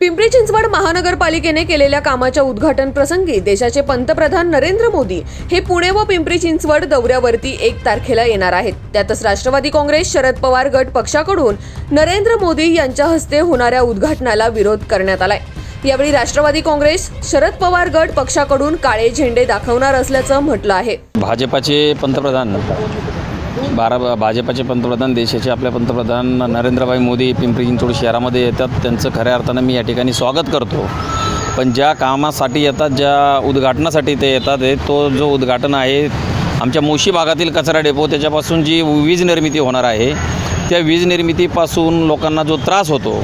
पिंपरी चिंचवड महानगरपालिकेने केलेल्या कामाच्या उद्घाटन प्रसंगी देशाचे पंतप्रधान नरेंद्र मोदी हे पुणे व पिंपरी चिंचवड दौऱ्यावरती 1 तारखेला येणार आहेत। त्यातच राष्ट्रवादी काँग्रेस शरद पवार गट पक्षाकडून नरेंद्र मोदी यांच्या हस्ते होणाऱ्या उद्घाटनाला विरोध करण्यात आलाय। यावेळी राष्ट्रवादी काँग्रेस शरद पवार गट पक्षाकडून काळे झेंडे दाखवणार असल्याचं म्हटलं आहे। भाजपाचे पंतप्रधान देशाचे आपले पंतप्रधान नरेंद्रभाई मोदी पिंपरी चिंचवड शहरामध्ये येतात, त्यांचं खऱ्या अर्थानं मी या ठिकाणी स्वागत करतो। पण ज्या कामासाठी येतात, ज्या उद्घाटनासाठी ते येतात, तो जो उद्घाटन आहे आमच्या मोशी भागातील कचरा डेपो, त्याच्यापासून जी वीज निर्मिती होणार आहे त्या वीज निर्मितीपासून लोकांना जो त्रास होतो,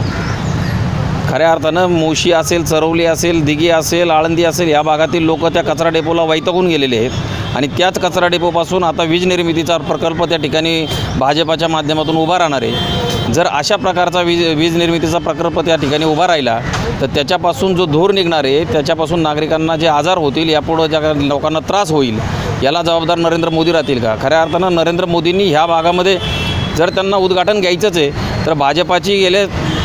खऱ्या अर्थानं मोशी असेल, चरवली असेल, दिघी असेल, आळंदी असेल, या भागातील लोक त्या कचरा डेपोला वैतागून गेलेले आहेत आणि त्याच कचरा डेपोपासून आता वीज निर्मितीचा प्रकल्प त्या ठिकाणी भाजपाच्या माध्यमातून उभा राहणार आहे। जर अशा प्रकारचा वीज निर्मितीचा प्रकल्प त्या ठिकाणी उभा राहिला तर त्याच्यापासून जो धूर निघणार आहे, त्याच्यापासून नागरिकांना जे आजार होतील, यापुढे ज्या लोकांना त्रास होईल, याला जबाबदार नरेंद्र मोदी राहतील का? खऱ्या अर्थानं नरेंद्र मोदींनी ह्या भागामध्ये जर त्यांना उद्घाटन घ्यायचंच आहे तर भाजपाची गेले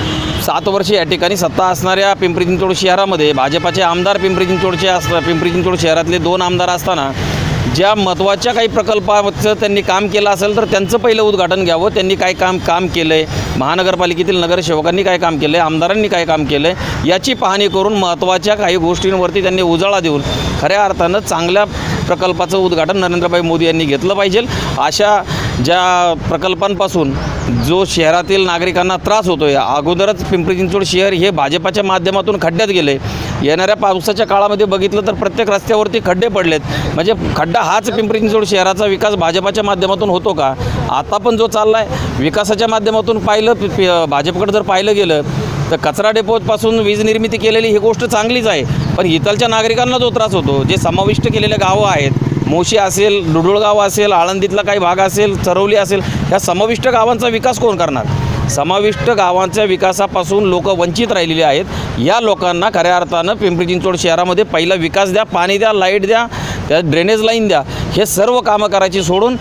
7 वर्ष या ठिकाणी सत्ता असणाऱ्या पिंपरी चिंचवड शहरामध्ये भाजपाचे आमदार पिंपरी चिंचवड शहरातले 2 आमदार असताना ज्या महत्त्वाच्या काही प्रकल्पाचं त्यांनी काम केलं असेल तर त्यांचं पहिलं उद्घाटन घ्यावं। त्यांनी काय काम केलं आहे, महानगरपालिकेतील नगरसेवकांनी काय काम केलं आहे, आमदारांनी काय काम केलं आहे, याची पाहणी करून महत्त्वाच्या काही गोष्टींवरती त्यांनी उजाळा देऊन खऱ्या अर्थानं चांगल्या प्रकल्पाचं उद्घाटन नरेंद्रभाई मोदी यांनी घेतलं पाहिजे। अशा ज्या प्रकल्पांपासून जो शहरातील नागरिकांना त्रास होतो आहे, अगोदरच पिंपरी चिंचवड शहर हे भाजपाच्या माध्यमातून खड्ड्यात गेले। येणाऱ्या पावसाच्या काळामध्ये बघितलं तर प्रत्येक रस्त्यावरती खड्डे पडलेत, म्हणजे खड्डा हाच पिंपरी चिंचवड शहराचा विकास भाजपाच्या माध्यमातून होतो का? आता पण जो चालला आहे विकासाच्या माध्यमातून पाहिलं, भाजपकडे जर पाहिलं गेलं तर कचरा डेपोपासून वीज निर्मिती केलेली ही गोष्ट चांगलीच आहे, पण इथलच्या नागरिकांना जो त्रास होतो, जे समाविष्ट केलेले गावं आहेत, मोशी असेल, डुडुळगाव असेल, आळंदीतला काही भाग असेल, चरवली असेल, ह्या समाविष्ट गावांचा विकास कोण करणार? समाविष्ट गावांच्या विकासापासून लोक वंचित राहिलेले आहेत। या लोकांना खऱ्या अर्थानं पिंपरी चिंचवड शहरामध्ये पहिला विकास द्या, पाणी द्या, लाईट द्या, त्या ड्रेनेज लाईन द्या, हे सर्व कामं करायची सोडून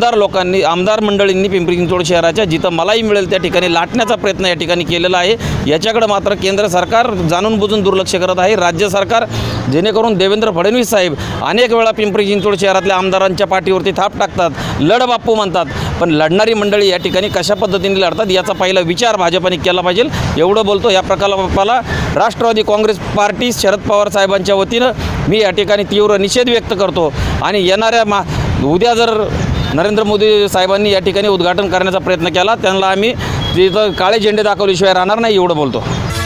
आमदार मंडळींनी पिंपरी चिंचवड शहराच्या जिथं मलाही मिळेल त्या ठिकाणी लाटण्याचा प्रयत्न या ठिकाणी केलेला आहे। याच्याकडे मात्र केंद्र सरकार जाणून बुजून दुर्लक्ष करत आहे। राज्य सरकार जेणेकरून देवेंद्र फडणवीस साहेब अनेक वेळा पिंपरी चिंचवड शहरातल्या आमदारांच्या पाठीवरती थाप टाकतात, लढ बाप्पू म्हणतात, पण लढणारी मंडळी या ठिकाणी कशा पद्धतीने लढतात याचा पहिला विचार भाजपाने केला पाहिजे। एवढं बोलतो। या प्रकल्पाला राष्ट्रवादी काँग्रेस पार्टी शरद पवार साहेबांच्या वतीनं मी या ठिकाणी तीव्र निषेध व्यक्त करतो आणि येणाऱ्या उद्या जर नरेंद्र मोदी साहेबांनी या ठिकाणी उद्घाटन करण्याचा प्रयत्न केला, त्यांना आम्ही तिथं काळे झेंडे दाखवल्याशिवाय राहणार नाही, एवढं बोलतो।